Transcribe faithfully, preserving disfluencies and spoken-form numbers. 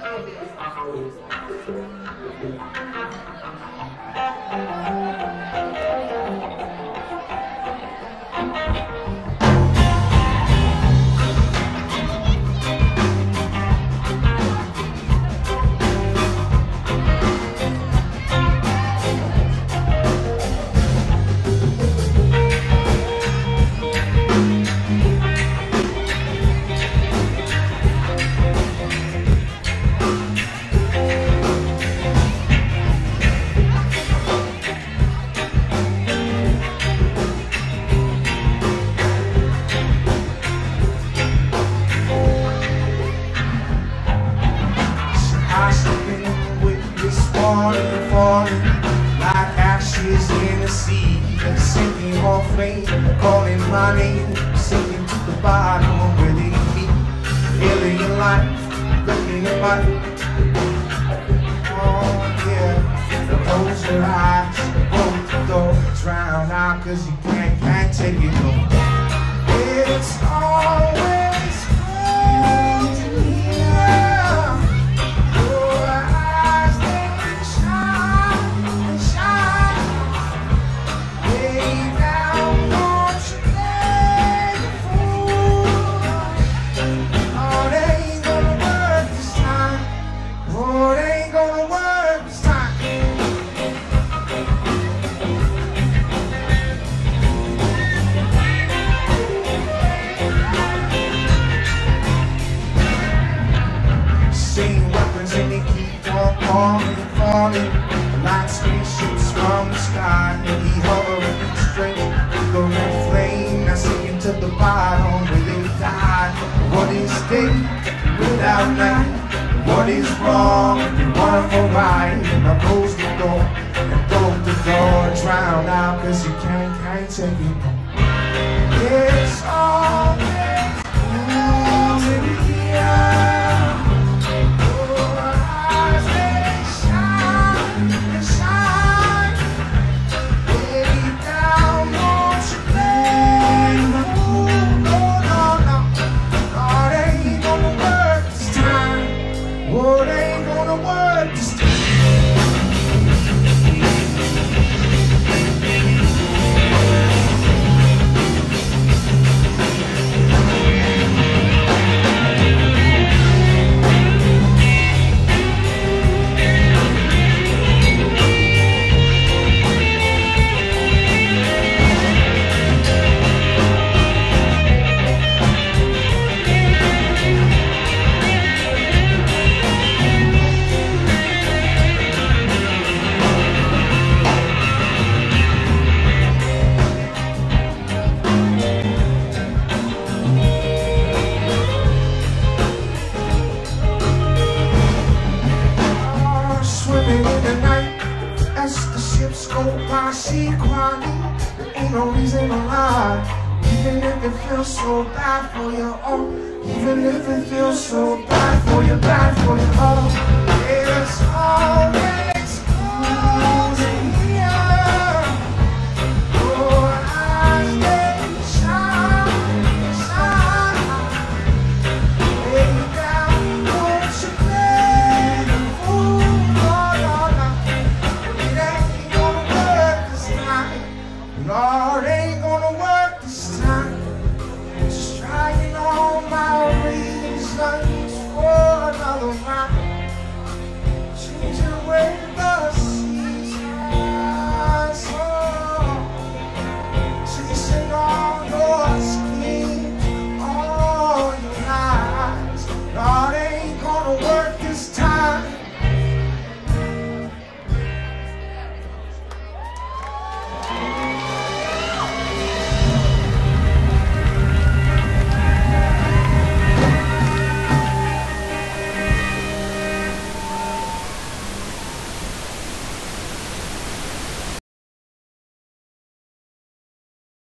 Like ashes in the sea, sinking off flame, calling my name, sinking to the bottom where they meet. Alien life, looking at my, oh yeah. Close your eyes, close the door, drown out, cause you can't, can't take it no more. It's always cold in here. Your eyes, they shine, they shine. Way down, don't you play the fool. Oh, they ain't gonna work this time. Oh, they ain't gonna work this time. Same weapons and they keep on falling, falling like spaceships from the sky. And he hovering straight to the red flame, now sinking to the bottom where they die. What is day without night? What is wrong if you want for right? And I close the door and throw the door, drown out, cause you can't, can't take it no more. It's always cool in here. No reason to lie, even if it feels so bad for you, oh, even if it feels so bad for you, bad for you, oh, it's always cold in here. Your eyes, they shine, shine. Lay down, don't you play the fool, no, no, no. It ain't gonna work this time. Lord, ain't gonna work this time. Just trying all my reasons for another night. Change your way.